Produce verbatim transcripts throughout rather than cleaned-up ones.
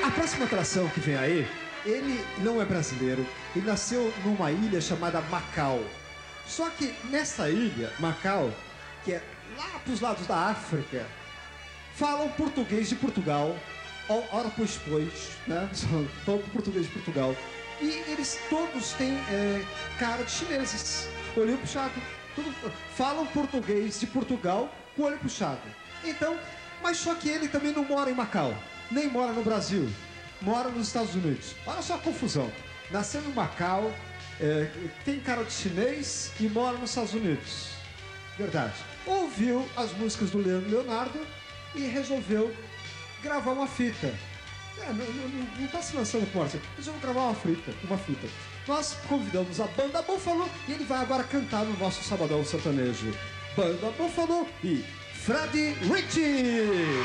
A próxima atração que vem aí, ele não é brasileiro, ele nasceu numa ilha chamada Macau. Só que nessa ilha, Macau, que é lá pros lados da África, falam português de Portugal, ora pois pois, né? Falam português de Portugal. E eles todos têm é, cara de chineses, olho puxado. Tudo, falam português de Portugal com olho puxado. Então, mas só que ele também não mora em Macau, nem mora no Brasil, mora nos Estados Unidos. Olha só a confusão. Nasceu em Macau, é, tem cara de chinês e mora nos Estados Unidos. Verdade. Ouviu as músicas do Leonardo e resolveu gravar uma fita. É, não está se lançando por assim. Resolveu gravar uma fita, uma fita. Nós convidamos a Banda Búfalo e ele vai agora cantar no nosso Sabadão Sertanejo. Banda Búfalo e Fred Ritchie.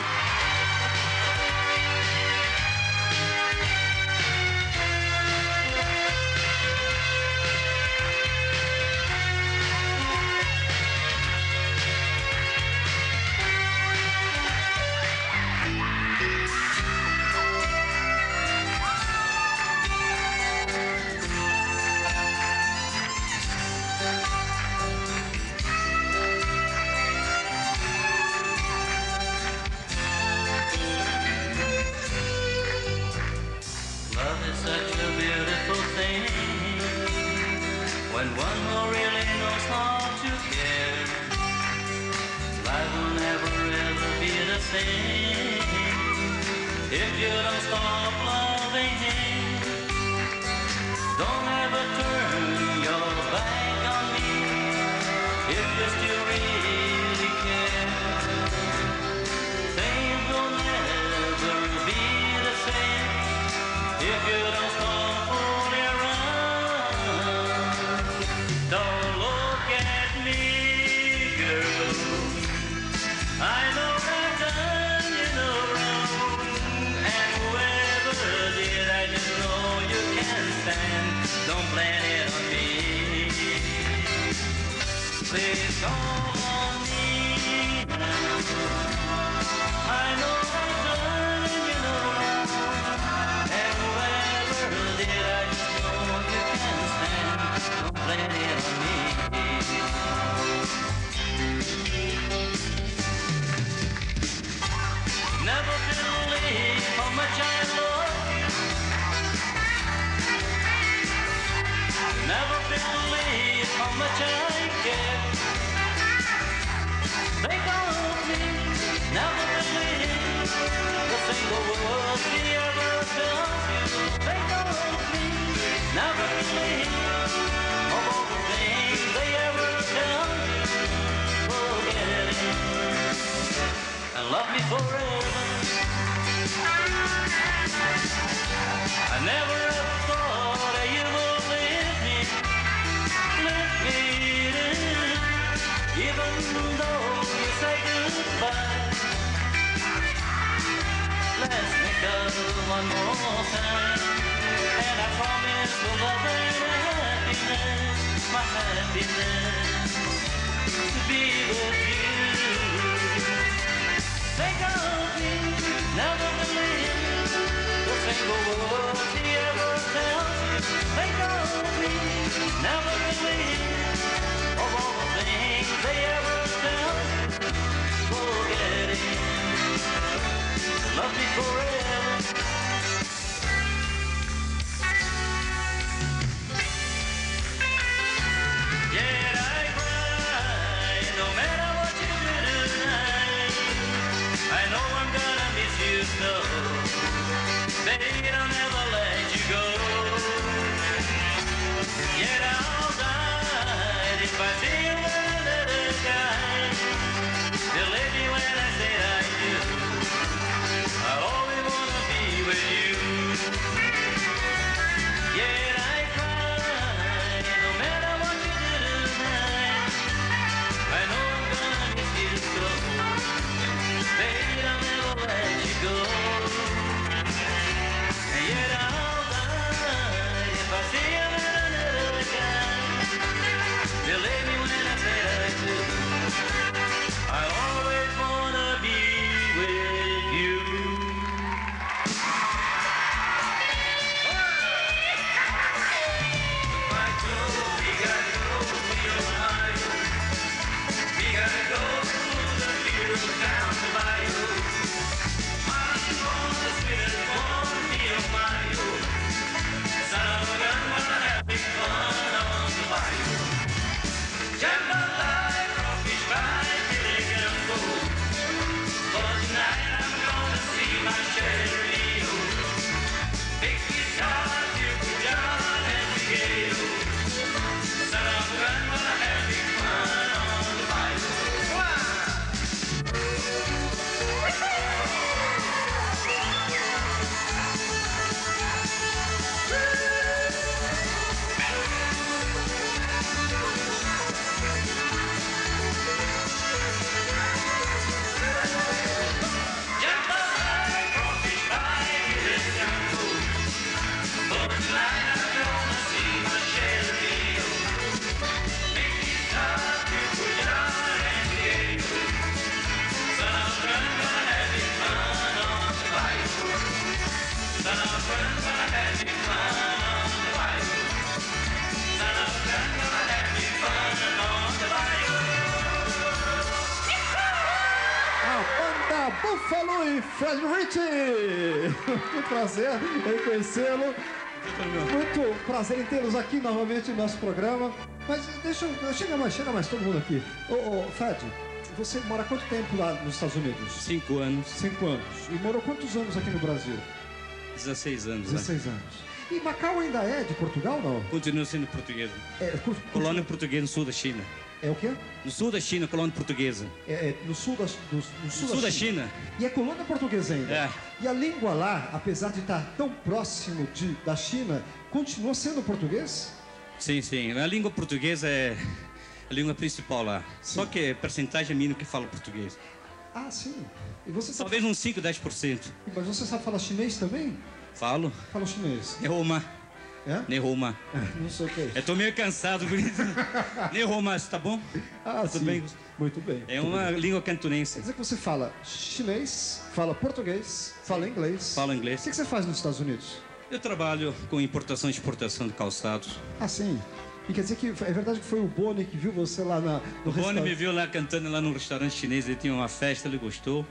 When one who really knows how to care, life will never ever be the same. If you don't stop loving him, don't ever turn your back on me. If you still really care, things will never be the same. If you don't stop fooling around. Don't look at me, girl. I know I've done you no wrong, and whoever did, I just know you can't stand. Don't blame it on me. Please call on me now. I know I've done you no wrong, and whoever did, I just know you can't stand. Don't blame it on me. Never believe how much I love you. Never believe how much I care. Think of me. Never believe the single word he ever tells you. Think of me. Never believe of all the things they ever tell you. Forget it and love me forever. I never ever thought that you would leave me, leave me in, even though you say goodbye. Let's make up one more time, and I promise we'll love and happiness, my happiness, to be with you. Think of me, never believe the single word he ever tells you. Think of me, never believe of all the things they ever tell you. Forget it, love me forever. Yet I cry, no matter what you do tonight. I know I'm gonna miss you so, baby, I'll never let you go. Yet I'll die if I see you another guy. Believe me when I say I do, I'll always wanna be with you. Yet I cry, no matter what you do tonight. I know I'm gonna miss you so, baby, I'll never let you go. Buffalo e Fred Ritchie. Que prazer em conhecê-lo. Muito prazer em tê-los aqui novamente no nosso programa. Mas deixa eu... Chega mais, chega mais, todo mundo aqui. Ô, ô, Fred, você mora há quanto tempo lá nos Estados Unidos? Cinco anos. Cinco anos. E morou quantos anos aqui no Brasil? dezesseis anos. dezesseis anos. E Macau ainda é de Portugal, não? Continua sendo portuguesa. É, por, colônia portuguesa no sul da China. É o quê? No sul da China, colônia portuguesa. É, é no sul da, do, no sul no sul da, da China. China. E é colônia portuguesa ainda. É. E a língua lá, apesar de estar tão próximo de, da China, continua sendo português? Sim, sim. A língua portuguesa é a língua principal lá. Sim. Só que é percentagem mínima que fala português. Ah, sim. E você sabe... Talvez uns cinco, dez por cento. Mas você sabe falar chinês também? Falo. Fala chinês. Nehoma. É? Nehoma. Não sei o que é isso. Eu tô meio cansado por isso. Nehoma, tá bom? Ah, Tudo sim. bem? Muito bem. É Muito uma bem. língua cantonense. Quer dizer que você fala chinês, fala português, fala inglês. Falo inglês. O que você faz nos Estados Unidos? Eu trabalho com importação e exportação de calçados. Ah, sim. E quer dizer que é verdade que foi o Boni que viu você lá na, no O Boni restaurante? me viu lá cantando lá num restaurante chinês, ele tinha uma festa, ele gostou,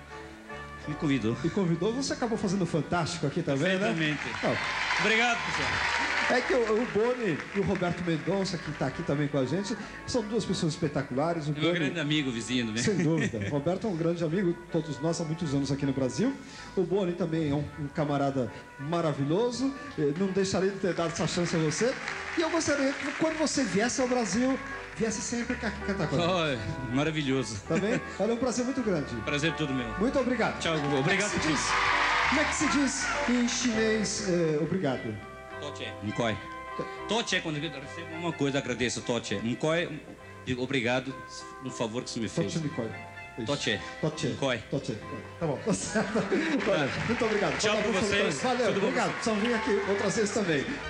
me convidou. E convidou, você acabou fazendo fantástico aqui também, Perfeitamente. né? Não. Obrigado, pessoal. É que o, o Boni e o Roberto Mendonça, que está aqui também com a gente, são duas pessoas espetaculares. O É meu Boni, grande amigo, vizinho do meu. sem dúvida. O Roberto é um grande amigo, todos nós há muitos anos aqui no Brasil. O Boni também é um, um camarada maravilhoso. Eh, Não deixaria de ter dado essa chance a você. E eu gostaria que quando você viesse ao Brasil, viesse sempre aqui cantar com a gente. Oh, maravilhoso. Tá bem? Olha, é um prazer muito grande. Prazer todo meu. Muito obrigado. Tchau, Gugu. Obrigado Como é que por se tudo. diz, como é que se diz em chinês eh, obrigado? Toche. Mkoi. Toche é quando eu recebo uma coisa, agradeço. Toche. Mkoi, digo obrigado, um favor que você me fez. Toche Nicole. Isso. Toche. Toche. Mkoi. Toche. Tá bom, tá certo. Olha, muito obrigado. Tchau pra vocês. Valeu, Tudo bom. obrigado. Precisam vir aqui outras vezes também.